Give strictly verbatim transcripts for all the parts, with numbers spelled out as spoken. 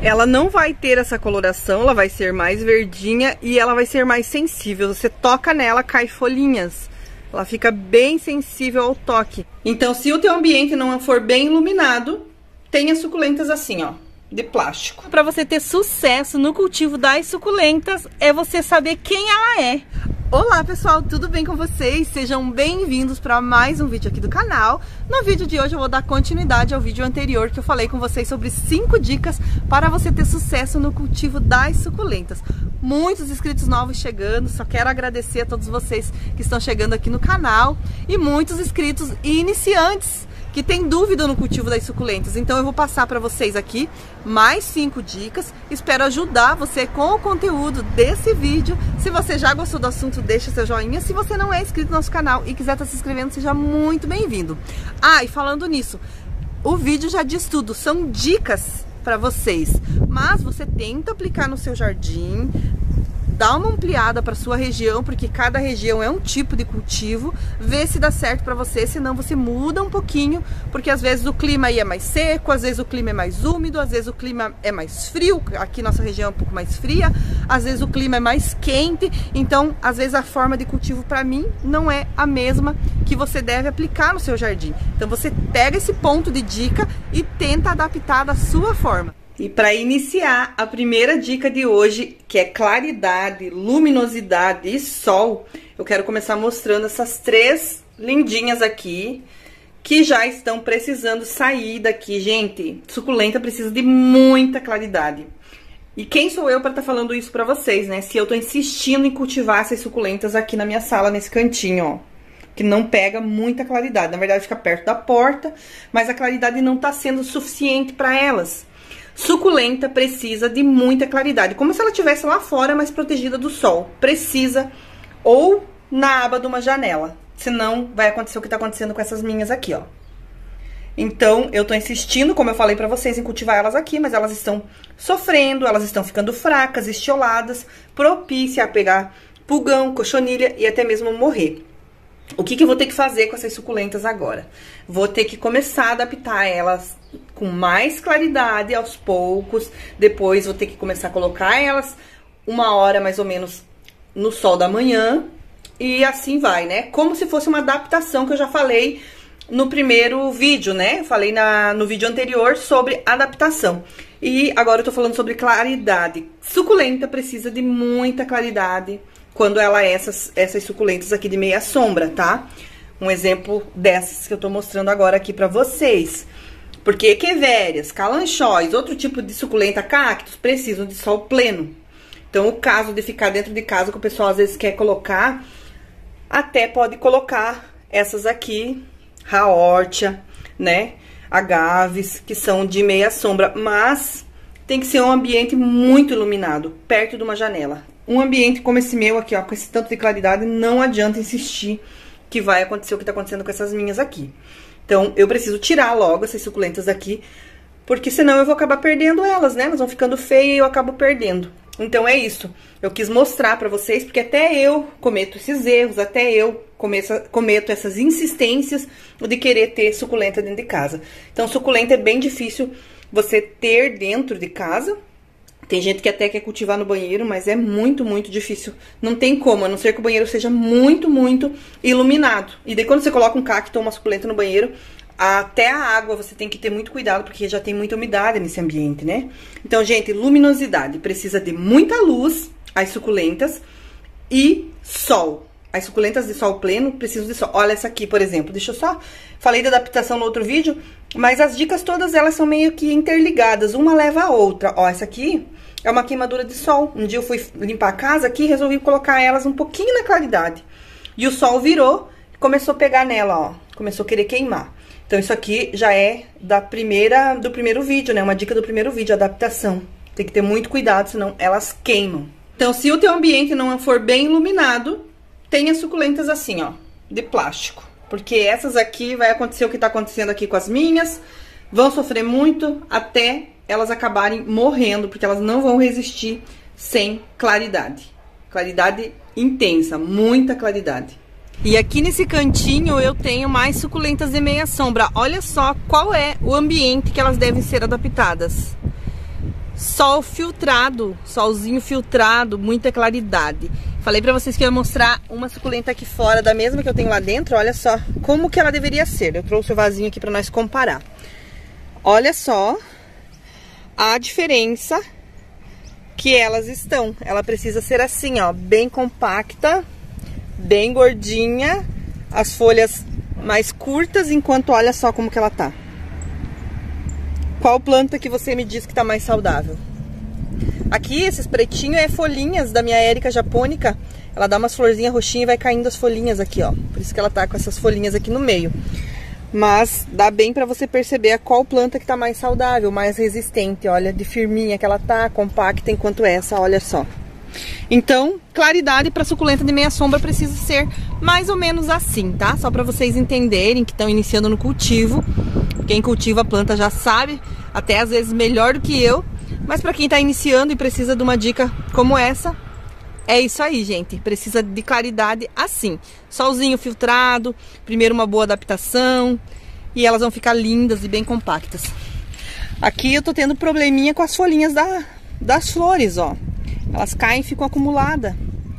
Ela não vai ter essa coloração, ela vai ser mais verdinha e ela vai ser mais sensível. Você toca nela, cai folhinhas. Ela fica bem sensível ao toque. Então, se o teu ambiente não for bem iluminado, tenha suculentas assim, ó, de plástico. Para você ter sucesso no cultivo das suculentas, é você saber quem ela é. Olá pessoal, tudo bem com vocês? Sejam bem-vindos para mais um vídeo aqui do canal. No vídeo de hoje eu vou dar continuidade ao vídeo anterior que eu falei com vocês sobre cinco dicas para você ter sucesso no cultivo das suculentas. Muitos inscritos novos chegando, só quero agradecer a todos vocês que estão chegando aqui no canal e muitos inscritos e iniciantes que tem dúvida no cultivo das suculentas. Então eu vou passar para vocês aqui mais cinco dicas. Espero ajudar você com o conteúdo desse vídeo. Se você já gostou do assunto, deixa seu joinha. Se você não é inscrito no nosso canal e quiser estar se inscrevendo, seja muito bem-vindo. Ah, e falando nisso, o vídeo já diz tudo, são dicas para vocês. Mas você tenta aplicar no seu jardim, dá uma ampliada para sua região, porque cada região é um tipo de cultivo, vê se dá certo para você, senão você muda um pouquinho, porque às vezes o clima aí é mais seco, às vezes o clima é mais úmido, às vezes o clima é mais frio, aqui nossa região é um pouco mais fria, às vezes o clima é mais quente, então às vezes a forma de cultivo para mim não é a mesma que você deve aplicar no seu jardim. Então você pega esse ponto de dica e tenta adaptar da sua forma. E para iniciar, a primeira dica de hoje, que é claridade, luminosidade e sol, eu quero começar mostrando essas três lindinhas aqui, que já estão precisando sair daqui. Gente, suculenta precisa de muita claridade. E quem sou eu para estar tá falando isso para vocês, né? Se eu tô insistindo em cultivar essas suculentas aqui na minha sala, nesse cantinho, ó, que não pega muita claridade. Na verdade, fica perto da porta, mas a claridade não tá sendo suficiente para elas. Suculenta precisa de muita claridade, como se ela estivesse lá fora, mas protegida do sol. Precisa, ou na aba de uma janela, senão vai acontecer o que tá acontecendo com essas minhas aqui, ó. Então, eu tô insistindo, como eu falei pra vocês, em cultivar elas aqui, mas elas estão sofrendo, elas estão ficando fracas, estioladas, propícia a pegar pulgão, cochonilha e até mesmo morrer. O que que eu vou ter que fazer com essas suculentas agora? Vou ter que começar a adaptar elas com mais claridade aos poucos. Depois vou ter que começar a colocar elas uma hora mais ou menos no sol da manhã. E assim vai, né? Como se fosse uma adaptação que eu já falei no primeiro vídeo, né? Eu falei na, no vídeo anterior sobre adaptação. E agora eu tô falando sobre claridade. Suculenta precisa de muita claridade quando ela é essas, essas suculentas aqui de meia sombra, tá? Um exemplo dessas que eu tô mostrando agora aqui pra vocês. Porque equevérias, calanchóis, outro tipo de suculenta, cactos, precisam de sol pleno. Então, o caso de ficar dentro de casa, que o pessoal às vezes quer colocar, até pode colocar essas aqui, raórtia, né? Agaves, que são de meia sombra, mas tem que ser um ambiente muito iluminado, perto de uma janela. Um ambiente como esse meu aqui, ó, com esse tanto de claridade, não adianta insistir que vai acontecer o que tá acontecendo com essas minhas aqui. Então, eu preciso tirar logo essas suculentas daqui, porque senão eu vou acabar perdendo elas, né? Elas vão ficando feias e eu acabo perdendo. Então, é isso. Eu quis mostrar pra vocês, porque até eu cometo esses erros, até eu começo, cometo essas insistências de querer ter suculenta dentro de casa. Então, suculenta é bem difícil você ter dentro de casa. Tem gente que até quer cultivar no banheiro, mas é muito, muito difícil. Não tem como, a não ser que o banheiro seja muito, muito iluminado. E daí quando você coloca um cacto ou uma suculenta no banheiro, até a água você tem que ter muito cuidado, porque já tem muita umidade nesse ambiente, né? Então, gente, luminosidade. Precisa de muita luz, as suculentas, e sol. As suculentas de sol pleno precisam de sol. Olha essa aqui, por exemplo. Deixa eu só... Falei da adaptação no outro vídeo, mas as dicas todas elas são meio que interligadas. Uma leva a outra. Ó, essa aqui é uma queimadura de sol. Um dia eu fui limpar a casa aqui e resolvi colocar elas um pouquinho na claridade. E o sol virou e começou a pegar nela, ó. Começou a querer queimar. Então, isso aqui já é da primeira, do primeiro vídeo, né? Uma dica do primeiro vídeo, adaptação. Tem que ter muito cuidado, senão elas queimam. Então, se o teu ambiente não for bem iluminado, tenha suculentas assim, ó, de plástico. Porque essas aqui vai acontecer o que tá acontecendo aqui com as minhas. Vão sofrer muito até elas acabarem morrendo, porque elas não vão resistir sem claridade. Claridade intensa, muita claridade. E aqui nesse cantinho eu tenho mais suculentas de meia sombra. Olha só qual é o ambiente que elas devem ser adaptadas. sol filtrado, solzinho filtrado, muita claridade. Falei pra vocês que eu ia mostrar uma suculenta aqui fora da mesma que eu tenho lá dentro. Olha só como que ela deveria ser. Eu trouxe o vasinho aqui pra nós comparar. Olha só a diferença que elas estão. Ela precisa ser assim, ó, bem compacta, bem gordinha, as folhas mais curtas, enquanto olha só como que ela tá. Qual planta que você me diz que tá mais saudável? Aqui, esses pretinhos é folhinhas da minha Erica japônica. Ela dá umas florzinhas roxinhas e vai caindo as folhinhas aqui, ó. Por isso que ela tá com essas folhinhas aqui no meio. Mas dá bem pra você perceber a qual planta que tá mais saudável, mais resistente. Olha, de firminha que ela tá, compacta, enquanto essa, olha só. Então, claridade para suculenta de meia sombra precisa ser mais ou menos assim, tá? Só para vocês entenderem que estão iniciando no cultivo. Quem cultiva a planta já sabe, até às vezes melhor do que eu. Mas para quem está iniciando e precisa de uma dica como essa, é isso aí, gente. Precisa de claridade assim. Solzinho filtrado, primeiro uma boa adaptação e elas vão ficar lindas e bem compactas. Aqui eu tô tendo probleminha com as folhinhas da, das flores, ó. Elas caem e ficam acumuladas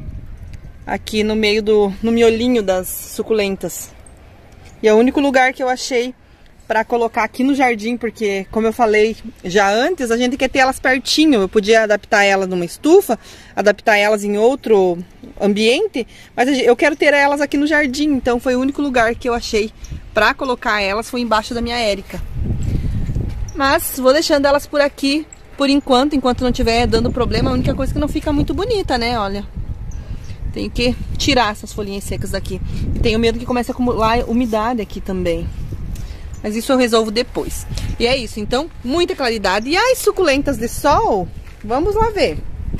aqui no meio do, no miolinho das suculentas. E é o único lugar que eu achei para colocar aqui no jardim, porque, como eu falei já antes, a gente quer ter elas pertinho. Eu podia adaptar elas numa estufa, adaptar elas em outro ambiente, mas eu quero ter elas aqui no jardim. Então foi o único lugar que eu achei para colocar elas, foi embaixo da minha Erica. Mas vou deixando elas por aqui por enquanto, enquanto não estiver dando problema. A única coisa é que não fica muito bonita, né? Olha, tenho que tirar essas folhinhas secas daqui. E tenho medo que comece a acumular umidade aqui também. Mas isso eu resolvo depois. E é isso, então, muita claridade. E as suculentas de sol, vamos lá ver.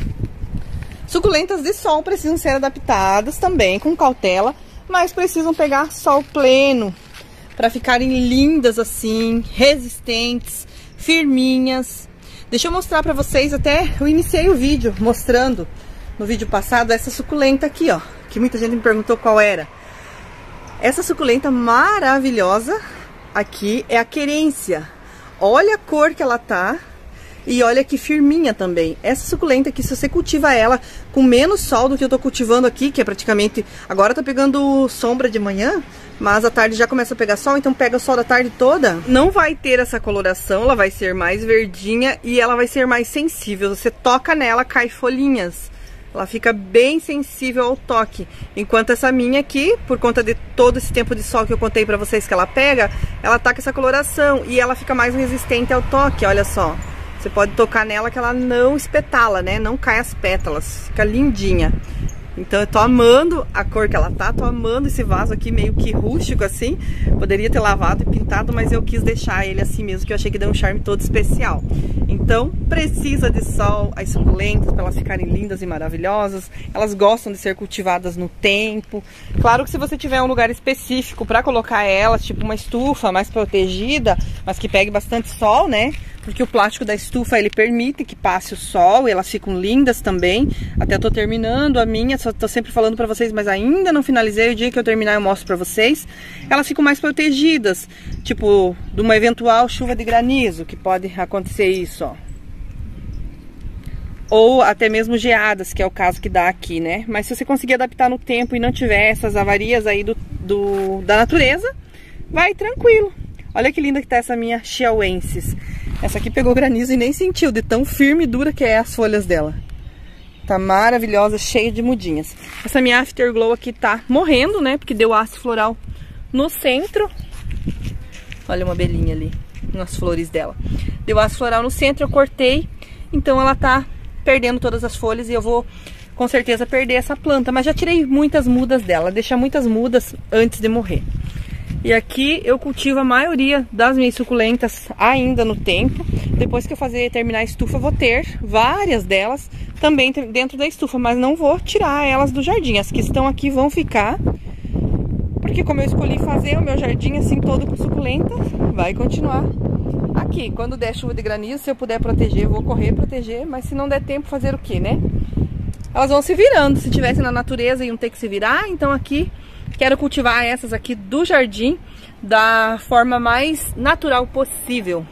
Suculentas de sol precisam ser adaptadas também com cautela, mas precisam pegar sol pleno para ficarem lindas assim, resistentes, firminhas. Deixa eu mostrar para vocês, até eu iniciei o vídeo mostrando no vídeo passado essa suculenta aqui, ó, que muita gente me perguntou qual era. Essa suculenta maravilhosa aqui é a querência. Olha a cor que ela tá e olha que firminha também. Essa suculenta aqui, se você cultiva ela com menos sol do que eu tô cultivando aqui, que é praticamente... Agora tá pegando sombra de manhã, mas à tarde já começa a pegar sol, então pega o sol da tarde toda. Não vai ter essa coloração, ela vai ser mais verdinha e ela vai ser mais sensível. Você toca nela, cai folhinhas. Ela fica bem sensível ao toque. Enquanto essa minha aqui, por conta de todo esse tempo de sol que eu contei pra vocês que ela pega, ela tá com essa coloração e ela fica mais resistente ao toque, olha só. Você pode tocar nela que ela não espetala, né? Não cai as pétalas, fica lindinha. Então eu tô amando a cor que ela tá, tô amando esse vaso aqui meio que rústico assim. Poderia ter lavado e pintado, mas eu quis deixar ele assim mesmo, que eu achei que deu um charme todo especial. Então precisa de sol, as suculentas, para elas ficarem lindas e maravilhosas. Elas gostam de ser cultivadas no tempo. Claro que se você tiver um lugar específico para colocar elas, tipo uma estufa mais protegida, mas que pegue bastante sol, né? Porque o plástico da estufa, ele permite que passe o sol e elas ficam lindas também. Até eu tô terminando a minha, só tô sempre falando pra vocês, mas ainda não finalizei. O dia que eu terminar eu mostro pra vocês. Elas ficam mais protegidas, tipo, de uma eventual chuva de granizo, que pode acontecer isso, ó. Ou até mesmo geadas, que é o caso que dá aqui, né? Mas se você conseguir adaptar no tempo e não tiver essas avarias aí do, do, da natureza, vai tranquilo. Olha que linda que tá essa minha chiauensis. Essa aqui pegou granizo e nem sentiu, de tão firme e dura que é as folhas dela. Tá maravilhosa, cheia de mudinhas. Essa minha Afterglow aqui tá morrendo, né? Porque deu haste floral no centro. Olha uma abelhinha ali, nas flores dela. Deu haste floral no centro, eu cortei. Então ela tá perdendo todas as folhas e eu vou com certeza perder essa planta. Mas já tirei muitas mudas dela, deixa muitas mudas antes de morrer. E aqui eu cultivo a maioria das minhas suculentas ainda no tempo. Depois que eu fazer terminar a estufa, vou ter várias delas também dentro da estufa, mas não vou tirar elas do jardim. As que estão aqui vão ficar, porque como eu escolhi fazer o meu jardim assim todo com suculenta, vai continuar aqui. Quando der chuva de granizo, se eu puder proteger, eu vou correr proteger, mas se não der tempo, fazer o que, né? Elas vão se virando. Se tivesse na natureza, iam ter que se virar, então aqui quero cultivar essas aqui do jardim da forma mais natural possível.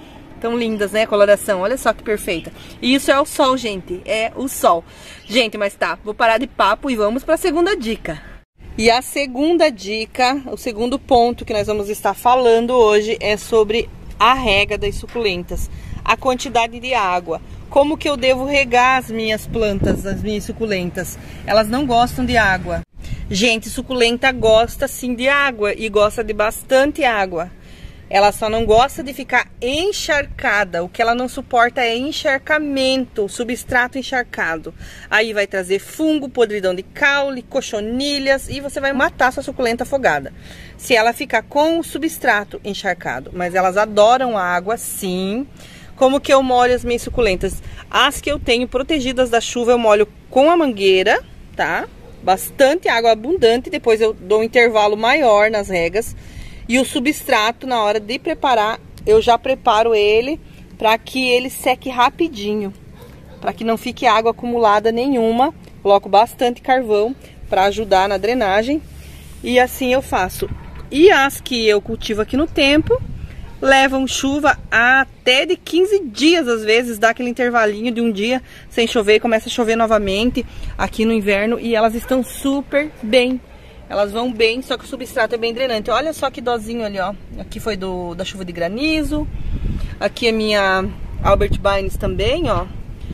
Tão lindas, né, a coloração, olha só que perfeita. E isso é o sol, gente, é o sol. Gente, mas tá, vou parar de papo e vamos para a segunda dica. E a segunda dica, o segundo ponto que nós vamos estar falando hoje é sobre a rega das suculentas. A quantidade de água. Como que eu devo regar as minhas plantas, as minhas suculentas? Elas não gostam de água. Gente, suculenta gosta sim de água e gosta de bastante água. Ela só não gosta de ficar encharcada. O que ela não suporta é encharcamento, substrato encharcado. Aí vai trazer fungo, podridão de caule, cochonilhas e você vai matar sua suculenta afogada. Se ela ficar com o substrato encharcado. Mas elas adoram água, sim. Como que eu molho as minhas suculentas? As que eu tenho protegidas da chuva eu molho com a mangueira, tá? Bastante água abundante, depois eu dou um intervalo maior nas regas. E o substrato, na hora de preparar, eu já preparo ele para que ele seque rapidinho. Para que não fique água acumulada nenhuma. Coloco bastante carvão para ajudar na drenagem. E assim eu faço. E as que eu cultivo aqui no tempo, levam chuva até de quinze dias, às vezes. Dá aquele intervalinho de um dia sem chover e começa a chover novamente aqui no inverno. E elas estão super bem. Elas vão bem, só que o substrato é bem drenante. Olha só que dozinho ali, ó. Aqui foi do, da chuva de granizo. Aqui a minha Albert Bines também, ó.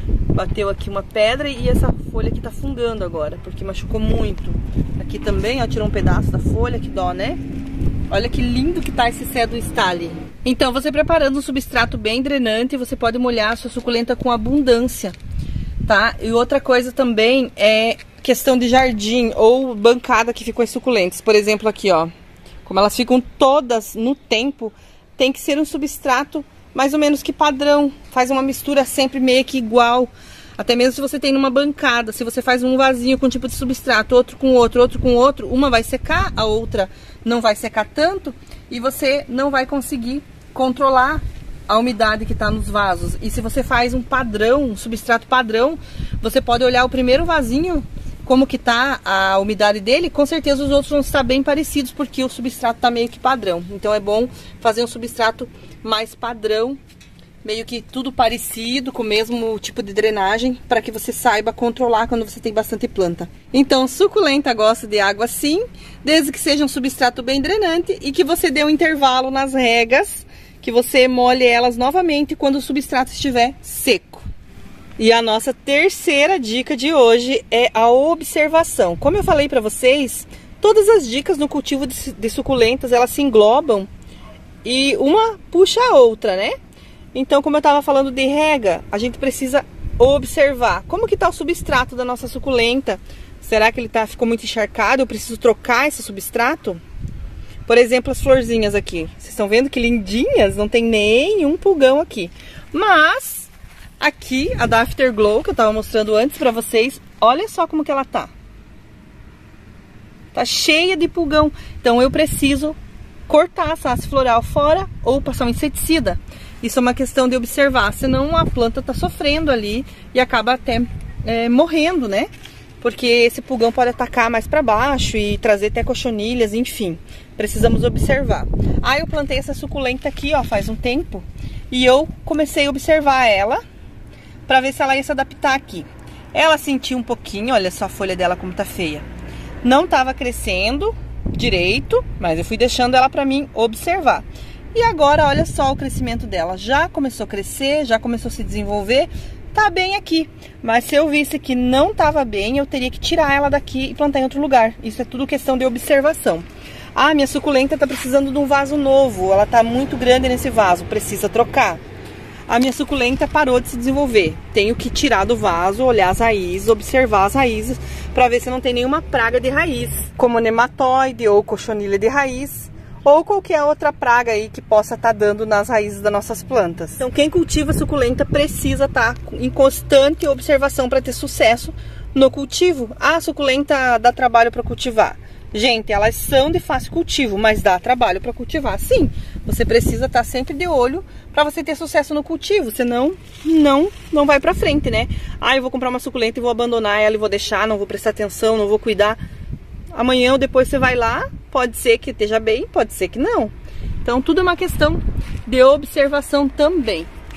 Bateu aqui uma pedra e essa folha aqui tá fungando agora, porque machucou muito. Aqui também, ó, tirou um pedaço da folha, que dó, né? Olha que lindo que tá esse Cedro Stale. Então, você preparando um substrato bem drenante, você pode molhar a sua suculenta com abundância, tá? E outra coisa também é questão de jardim ou bancada que ficou as suculentas. Por exemplo, aqui, ó, como elas ficam todas no tempo, tem que ser um substrato mais ou menos que padrão. Faz uma mistura sempre meio que igual. Até mesmo se você tem numa bancada, se você faz um vasinho com um tipo de substrato, outro com outro, outro com outro, uma vai secar, a outra não vai secar tanto e você não vai conseguir controlar a umidade que está nos vasos. E se você faz um padrão, um substrato padrão, você pode olhar o primeiro vasinho, como que tá a umidade dele, com certeza os outros vão estar bem parecidos, porque o substrato está meio que padrão. Então é bom fazer um substrato mais padrão, meio que tudo parecido, com o mesmo tipo de drenagem, para que você saiba controlar quando você tem bastante planta. Então, suculenta gosta de água sim, desde que seja um substrato bem drenante e que você dê um intervalo nas regas, que você molhe elas novamente quando o substrato estiver seco. E a nossa terceira dica de hoje é a observação. Como eu falei para vocês, todas as dicas no cultivo de, de suculentas, elas se englobam e uma puxa a outra, né? Então, como eu estava falando de rega, a gente precisa observar como que está o substrato da nossa suculenta. Será que ele tá, ficou muito encharcado? Eu preciso trocar esse substrato? Por exemplo, as florzinhas aqui. Vocês estão vendo que lindinhas? Não tem nenhum pulgão aqui. Mas aqui, a da Afterglow, que eu estava mostrando antes para vocês, olha só como que ela tá. Tá cheia de pulgão. Então eu preciso cortar essa haste floral fora ou passar um inseticida. Isso é uma questão de observar, senão a planta tá sofrendo ali e acaba até é, morrendo, né? Porque esse pulgão pode atacar mais para baixo e trazer até cochonilhas, enfim. Precisamos observar. Ah, eu plantei essa suculenta aqui, ó, faz um tempo. E eu comecei a observar ela para ver se ela ia se adaptar aqui. Ela sentiu um pouquinho, olha só a folha dela como tá feia. Não tava crescendo direito, mas eu fui deixando ela para mim observar. E agora, olha só o crescimento dela. Já começou a crescer, já começou a se desenvolver. Tá bem aqui. Mas se eu visse que não tava bem, eu teria que tirar ela daqui e plantar em outro lugar. Isso é tudo questão de observação. Ah, minha suculenta tá precisando de um vaso novo. Ela tá muito grande nesse vaso, precisa trocar. A minha suculenta parou de se desenvolver. Tenho que tirar do vaso, olhar as raízes, observar as raízes, para ver se não tem nenhuma praga de raiz, como nematóide ou cochonilha de raiz, ou qualquer outra praga aí que possa estar dando nas raízes das nossas plantas. Então quem cultiva suculenta precisa estar em constante observação para ter sucesso no cultivo. Ah, a suculenta dá trabalho para cultivar. Gente, elas são de fácil cultivo, mas dá trabalho para cultivar. Sim, você precisa estar sempre de olho para você ter sucesso no cultivo, senão não, não vai para frente, né? Ah, eu vou comprar uma suculenta e vou abandonar ela e vou deixar, não vou prestar atenção, não vou cuidar. Amanhã ou depois você vai lá, pode ser que esteja bem, pode ser que não. Então tudo é uma questão de observação também.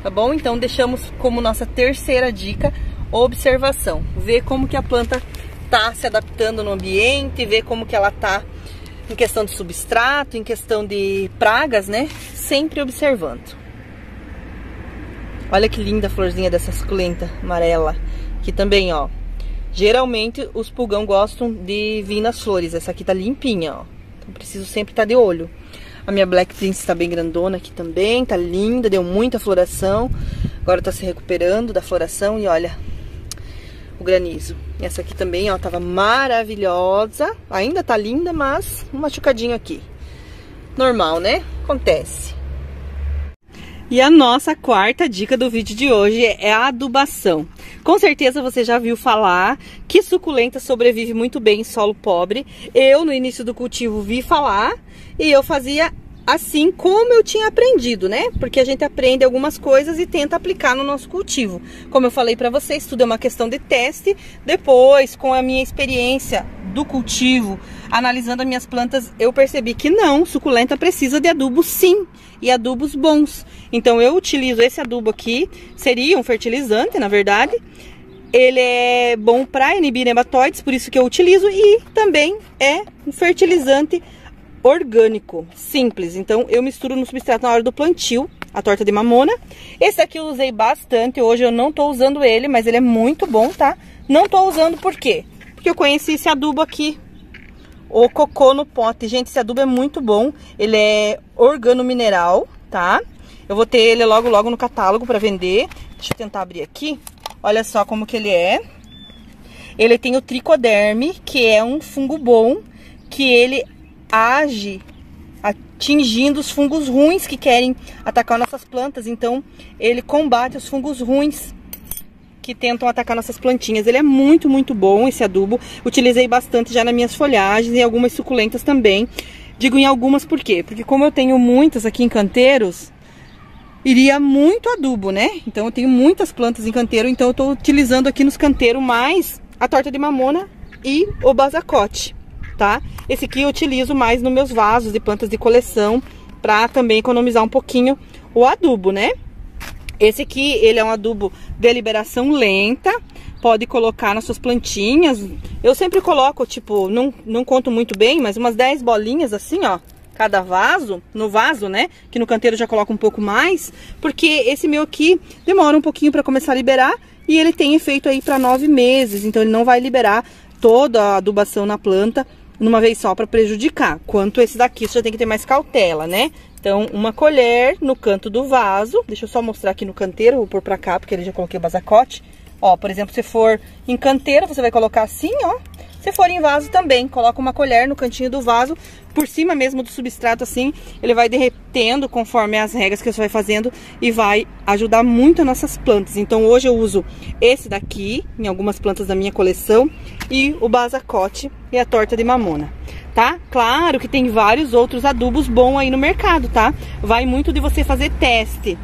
tá bom? Então deixamos como nossa terceira dica, observação. Ver como que a planta tá se adaptando no ambiente, ver como que ela tá em questão de substrato, em questão de pragas, né? Sempre observando. Olha que linda a florzinha dessa suculenta amarela. Aqui também, ó. Geralmente os pulgão gostam de vir nas flores. Essa aqui tá limpinha, ó. Então preciso sempre estar de olho. A minha Black Prince tá bem grandona aqui também, tá linda, deu muita floração. Agora tá se recuperando da floração e olha o granizo. Essa aqui também, ó, tava maravilhosa. Ainda tá linda, mas um machucadinho aqui. Normal, né? Acontece. E a nossa quarta dica do vídeo de hoje é a adubação. Com certeza você já viu falar que suculenta sobrevive muito bem em solo pobre. Eu, no início do cultivo, vi falar e eu fazia assim como eu tinha aprendido, né? Porque a gente aprende algumas coisas e tenta aplicar no nosso cultivo. Como eu falei pra vocês, tudo é uma questão de teste. Depois, com a minha experiência do cultivo, analisando as minhas plantas, eu percebi que não, suculenta precisa de adubo sim, e adubos bons. Então eu utilizo esse adubo aqui, seria um fertilizante, na verdade. Ele é bom para inibir nematóides, por isso que eu utilizo, e também é um fertilizante orgânico, simples. Então eu misturo no substrato na hora do plantio, a torta de mamona. Esse aqui eu usei bastante, hoje eu não tô usando ele, mas ele é muito bom, tá? Não tô usando por quê? Porque eu conheci esse adubo aqui, o cocô no pote. Gente, esse adubo é muito bom, ele é organomineral, tá? Eu vou ter ele logo logo no catálogo para vender. Deixa eu tentar abrir aqui. Olha só como que ele é. Ele tem o tricoderme, que é um fungo bom, que ele age atingindo os fungos ruins que querem atacar nossas plantas. Então ele combate os fungos ruins que tentam atacar nossas plantinhas. Ele é muito, muito bom, esse adubo. Utilizei bastante já nas minhas folhagens e algumas suculentas também. Digo em algumas por quê? Porque como eu tenho muitas aqui em canteiros, iria muito adubo, né? Então eu tenho muitas plantas em canteiro, então eu tô utilizando aqui nos canteiros mais a torta de mamona e o basacote, tá? Esse aqui eu utilizo mais nos meus vasos de plantas de coleção, pra também economizar um pouquinho o adubo, né? Esse aqui, ele é um adubo de liberação lenta, pode colocar nas suas plantinhas. Eu sempre coloco, tipo, não, não conto muito bem, mas umas dez bolinhas assim, ó, cada vaso, no vaso, né? Que no canteiro já coloca um pouco mais, porque esse meu aqui demora um pouquinho para começar a liberar e ele tem efeito aí para nove meses, então ele não vai liberar toda a adubação na planta numa vez só para prejudicar. Quanto esse daqui, você já tem que ter mais cautela, né? Então, uma colher no canto do vaso. Deixa eu só mostrar aqui no canteiro, vou pôr pra cá, porque ele já coloquei o basacote. Ó, por exemplo, se for em canteiro, você vai colocar assim, ó. Se for em vaso também, coloca uma colher no cantinho do vaso, por cima mesmo do substrato assim, ele vai derretendo conforme as regras que você vai fazendo e vai ajudar muito as nossas plantas. Então hoje eu uso esse daqui, em algumas plantas da minha coleção, e o basacote e a torta de mamona, tá? Claro que tem vários outros adubos bons aí no mercado, tá? Vai muito de você fazer teste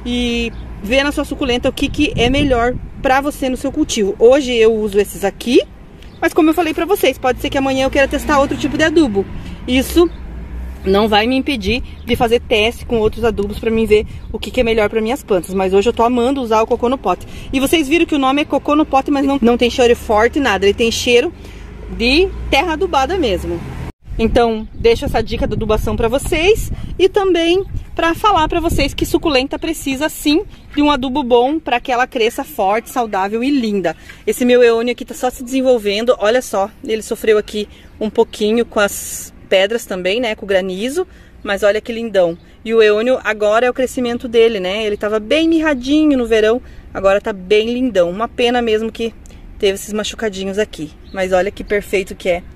e ver na sua suculenta o que, que é melhor pra você no seu cultivo. Hoje eu uso esses aqui, mas como eu falei pra vocês, pode ser que amanhã eu queira testar outro tipo de adubo. Isso não vai me impedir de fazer teste com outros adubos pra mim ver o que, que é melhor para minhas plantas. Mas hoje eu tô amando usar o cocô no pote. E vocês viram que o nome é cocô no pote, mas não, não tem cheiro forte, nada. Ele tem cheiro de terra adubada mesmo. Então, deixo essa dica da adubação para vocês e também para falar para vocês que suculenta precisa sim de um adubo bom para que ela cresça forte, saudável e linda. Esse meu eônio aqui tá só se desenvolvendo, olha só, ele sofreu aqui um pouquinho com as pedras também, né, com o granizo, mas olha que lindão. E o eônio agora é o crescimento dele, né, ele tava bem mirradinho no verão, agora tá bem lindão. Uma pena mesmo que teve esses machucadinhos aqui, mas olha que perfeito que é.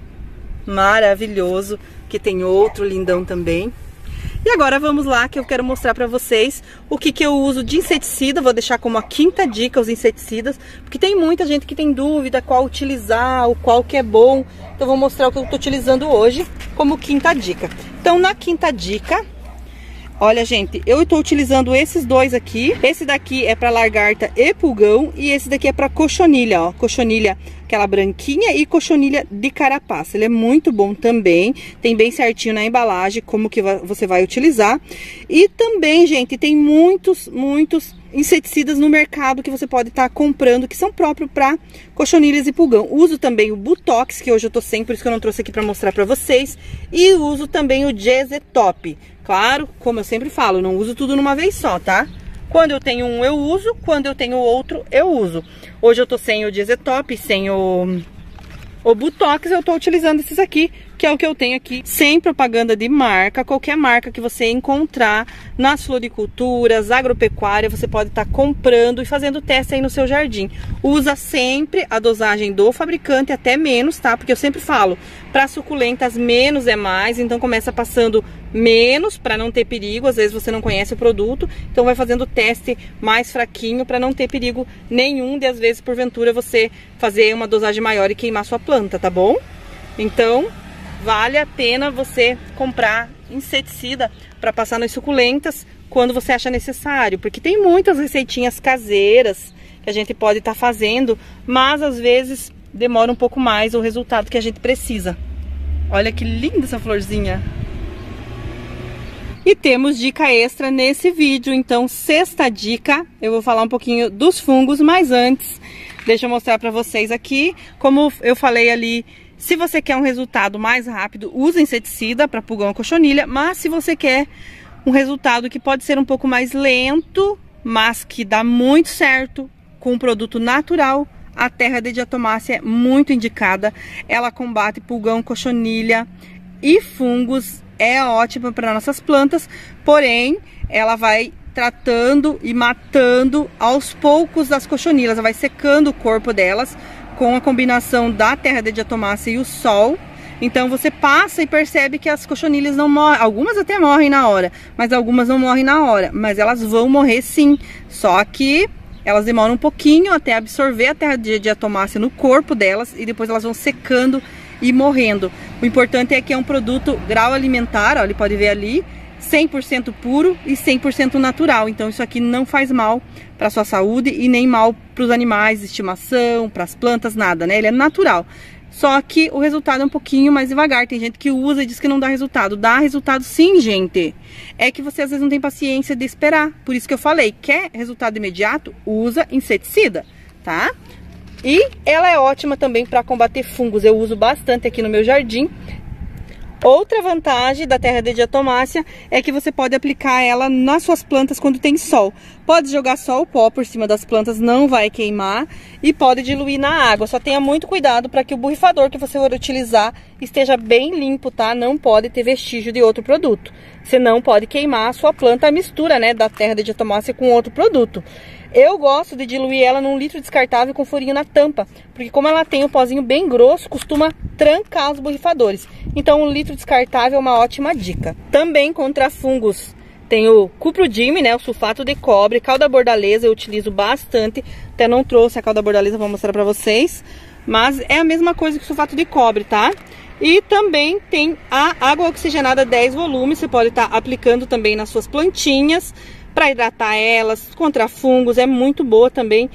Maravilhoso, que tem outro lindão também. E agora vamos lá que eu quero mostrar pra vocês o que que eu uso de inseticida. Vou deixar como a quinta dica os inseticidas, porque tem muita gente que tem dúvida qual utilizar, o qual que é bom. Então eu vou mostrar o que eu tô utilizando hoje como quinta dica. Então na quinta dica, olha gente, eu estou utilizando esses dois aqui. Esse daqui é para lagarta e pulgão e esse daqui é para cochonilha, ó, cochonilha aquela branquinha e cochonilha de carapaça. Ele é muito bom também, tem bem certinho na embalagem como que você vai utilizar. E também, gente, tem muitos, muitos inseticidas no mercado que você pode estar comprando, que são próprios para cochonilhas e pulgão. Uso também o Butox, que hoje eu tô sem, por isso que eu não trouxe aqui para mostrar para vocês. E uso também o Gezetop. Claro, como eu sempre falo, não uso tudo numa vez só, tá? Quando eu tenho um, eu uso. Quando eu tenho outro, eu uso. Hoje eu tô sem o Gezetop, sem o, o Butox, eu tô utilizando esses aqui, que é o que eu tenho aqui, sem propaganda de marca. Qualquer marca que você encontrar nas floriculturas, agropecuária, você pode estar comprando e fazendo teste aí no seu jardim. Usa sempre a dosagem do fabricante, até menos, tá? Porque eu sempre falo, para suculentas menos é mais, então começa passando menos para não ter perigo. Às vezes você não conhece o produto, então vai fazendo o teste mais fraquinho para não ter perigo nenhum de, às vezes, porventura, você fazer uma dosagem maior e queimar sua planta, tá bom? Então vale a pena você comprar inseticida para passar nas suculentas quando você acha necessário, porque tem muitas receitinhas caseiras que a gente pode estar fazendo, mas às vezes demora um pouco mais o resultado que a gente precisa. Olha que linda essa florzinha! E temos dica extra nesse vídeo, então sexta dica, eu vou falar um pouquinho dos fungos, mas antes, deixa eu mostrar para vocês aqui, como eu falei ali, se você quer um resultado mais rápido, usa inseticida para pulgão e cochonilha, mas se você quer um resultado que pode ser um pouco mais lento, mas que dá muito certo com um produto natural, a terra de diatomácea é muito indicada. Ela combate pulgão, cochonilha e fungos, é ótima para nossas plantas, porém ela vai tratando e matando aos poucos as cochonilhas, ela vai secando o corpo delas, com a combinação da terra de diatomácea e o sol. Então você passa e percebe que as cochonilhas não morrem, algumas até morrem na hora, mas algumas não morrem na hora, mas elas vão morrer sim, só que elas demoram um pouquinho até absorver a terra de diatomácea no corpo delas e depois elas vão secando e morrendo. O importante é que é um produto grau alimentar, ó, ele pode ver ali, cem por cento puro e cem por cento natural, então isso aqui não faz mal para sua saúde e nem mal para os animais de estimação, para as plantas, nada, né? Ele é natural. Só que o resultado é um pouquinho mais devagar. Tem gente que usa e diz que não dá resultado. Dá resultado sim, gente. É que você às vezes não tem paciência de esperar. Por isso que eu falei, quer resultado imediato? Usa inseticida, tá? E ela é ótima também para combater fungos. Eu uso bastante aqui no meu jardim. Outra vantagem da terra de diatomácea é que você pode aplicar ela nas suas plantas quando tem sol. Pode jogar só o pó por cima das plantas, não vai queimar, e pode diluir na água. Só tenha muito cuidado para que o borrifador que você for utilizar esteja bem limpo, tá? Não pode ter vestígio de outro produto. Senão pode queimar a sua planta, a mistura, né, da terra de diatomácea com outro produto. Eu gosto de diluir ela num litro descartável com furinho na tampa, porque como ela tem um pozinho bem grosso, costuma trancar os borrifadores. Então um litro descartável é uma ótima dica. Também contra fungos tem o Cuprodime, né, o sulfato de cobre, calda bordaleza eu utilizo bastante. Até não trouxe a calda bordaleza, vou mostrar pra vocês, mas é a mesma coisa que o sulfato de cobre, tá? E também tem a água oxigenada dez volumes, você pode estar aplicando também nas suas plantinhas, para hidratar elas, contra fungos, é muito boa também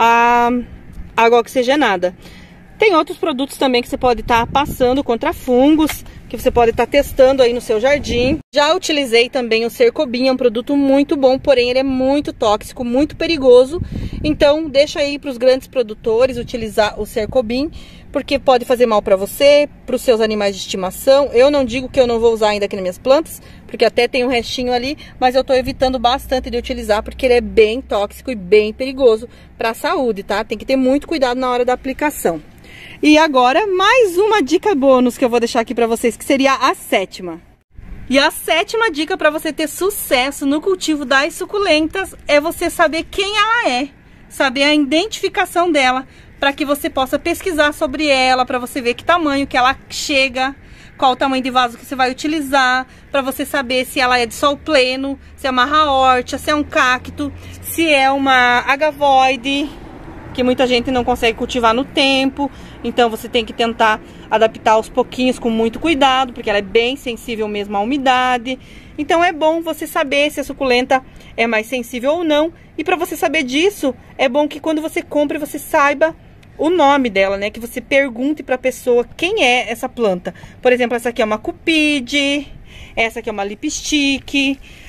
a água oxigenada. Tem outros produtos também que você pode estar passando contra fungos, que você pode estar testando aí no seu jardim. Já utilizei também o Cercobin, é um produto muito bom, porém ele é muito tóxico, muito perigoso. Então deixa aí para os grandes produtores utilizar o Cercobin, porque pode fazer mal para você, para os seus animais de estimação. Eu não digo que eu não vou usar ainda aqui nas minhas plantas, porque até tem um restinho ali, mas eu tô evitando bastante de utilizar, porque ele é bem tóxico e bem perigoso para a saúde, tá? Tem que ter muito cuidado na hora da aplicação. E agora, mais uma dica bônus que eu vou deixar aqui para vocês, que seria a sétima. E a sétima dica para você ter sucesso no cultivo das suculentas é você saber quem ela é, saber a identificação dela, para que você possa pesquisar sobre ela, para você ver que tamanho que ela chega, qual o tamanho de vaso que você vai utilizar, para você saber se ela é de sol pleno, se é uma raórtia, se é um cacto, se é uma agavoide, que muita gente não consegue cultivar no tempo, então você tem que tentar adaptar aos pouquinhos com muito cuidado, porque ela é bem sensível mesmo à umidade. Então é bom você saber se a suculenta é mais sensível ou não, e para você saber disso, é bom que quando você compre você saiba o nome dela, né? Que você pergunte para a pessoa quem é essa planta. Por exemplo, essa aqui é uma cupide, essa aqui é uma lipstick,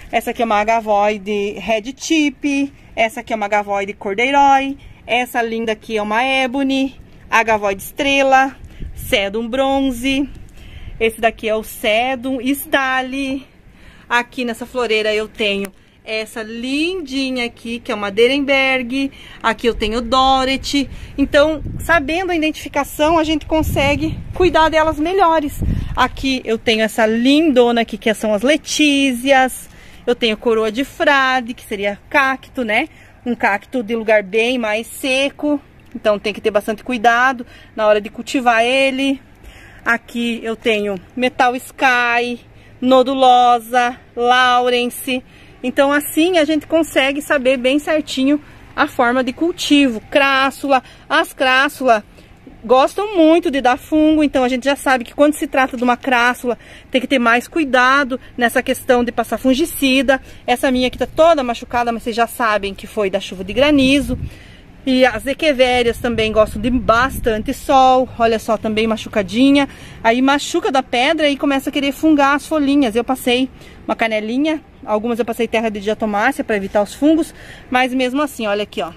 Essa aqui é uma agavoide red tip. Essa aqui é uma agavoide corduroy. Essa linda aqui é uma ebony, agavoide estrela, sedum bronze. Esse daqui é o sedum stale. Aqui nessa floreira eu tenho essa lindinha aqui, que é uma Derenberg. Aqui eu tenho Dorothy. Então, sabendo a identificação, a gente consegue cuidar delas melhores. Aqui eu tenho essa lindona aqui, que são as Letícias. Eu tenho coroa de frade, que seria cacto, né? Um cacto de lugar bem mais seco. Então tem que ter bastante cuidado na hora de cultivar ele. Aqui eu tenho Metal Sky, Nodulosa, Lawrence. Então assim a gente consegue saber bem certinho a forma de cultivo. Crassula, as crássulas gostam muito de dar fungo, então a gente já sabe que quando se trata de uma crassula tem que ter mais cuidado nessa questão de passar fungicida. Essa minha aqui tá toda machucada, mas vocês já sabem que foi da chuva de granizo. E as equevérias também gostam de bastante sol. Olha só, também machucadinha. Aí machuca da pedra e começa a querer fungar as folhinhas. Eu passei uma canelinha, algumas eu passei terra de diatomácea para evitar os fungos. Mas mesmo assim, olha aqui, ó.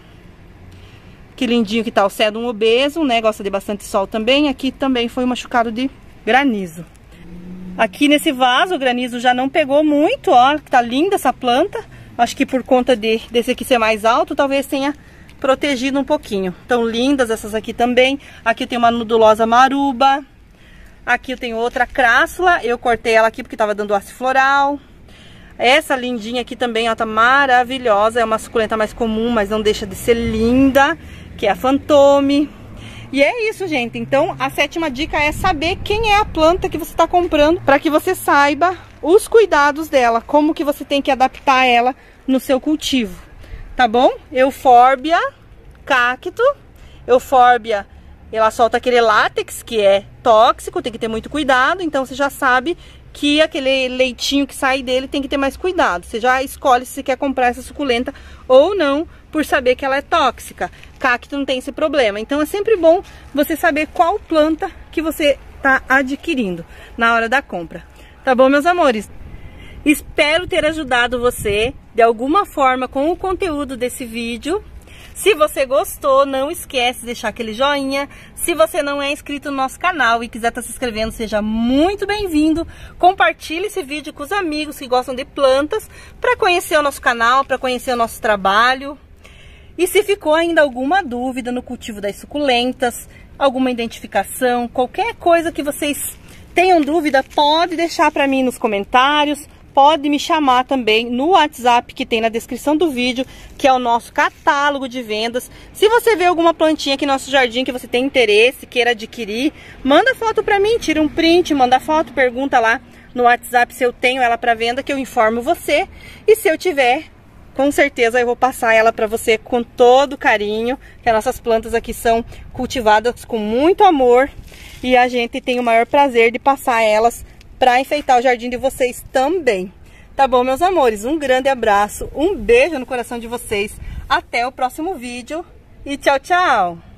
Que lindinho que tá o sedum obeso, né? Gosta de bastante sol também. Aqui também foi machucado de granizo. Aqui nesse vaso o granizo já não pegou muito, ó. Tá linda essa planta. Acho que por conta de, desse aqui ser mais alto, talvez tenha protegido um pouquinho. Tão lindas essas aqui também. Aqui tem uma Nodulosa Maruba. Aqui eu tenho outra crassula. Eu cortei ela aqui porque tava dando haste floral. Essa lindinha aqui também, ó, tá maravilhosa. É uma suculenta mais comum, mas não deixa de ser linda, que é a Fantôme. E é isso, gente. Então, a sétima dica é saber quem é a planta que você está comprando, para que você saiba os cuidados dela, como que você tem que adaptar ela no seu cultivo. Tá bom? Euphorbia, cacto. Euphorbia, ela solta aquele látex que é tóxico, tem que ter muito cuidado. Então, você já sabe que aquele leitinho que sai dele tem que ter mais cuidado. Você já escolhe se você quer comprar essa suculenta ou não, por saber que ela é tóxica. Cacto não tem esse problema. Então é sempre bom você saber qual planta que você está adquirindo na hora da compra. Tá bom, meus amores? Espero ter ajudado você de alguma forma com o conteúdo desse vídeo. Se você gostou, não esquece de deixar aquele joinha. Se você não é inscrito no nosso canal e quiser estar se inscrevendo, seja muito bem-vindo. Compartilhe esse vídeo com os amigos que gostam de plantas, para conhecer o nosso canal, para conhecer o nosso trabalho. E se ficou ainda alguma dúvida no cultivo das suculentas, alguma identificação, qualquer coisa que vocês tenham dúvida, pode deixar para mim nos comentários. Pode me chamar também no WhatsApp que tem na descrição do vídeo, que é o nosso catálogo de vendas. Se você vê alguma plantinha aqui no nosso jardim que você tem interesse, queira adquirir, manda foto para mim, tira um print, manda foto, pergunta lá no WhatsApp se eu tenho ela para venda, que eu informo você. E se eu tiver, com certeza eu vou passar ela para você com todo carinho, que as nossas plantas aqui são cultivadas com muito amor e a gente tem o maior prazer de passar elas para enfeitar o jardim de vocês também. Tá bom, meus amores? Um grande abraço, um beijo no coração de vocês. Até o próximo vídeo e tchau, tchau!